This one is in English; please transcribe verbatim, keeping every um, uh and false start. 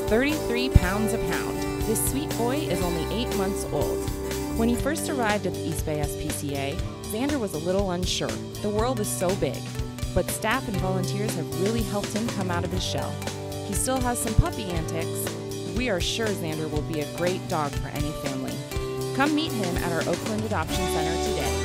thirty-three pounds a pound. This sweet boy is only eight months old. When he first arrived at the East Bay S P C A, Zander was a little unsure. The world is so big, but staff and volunteers have really helped him come out of his shell. He still has some puppy antics. We are sure Zander will be a great dog for any family. Come meet him at our Oakland Adoption Center today.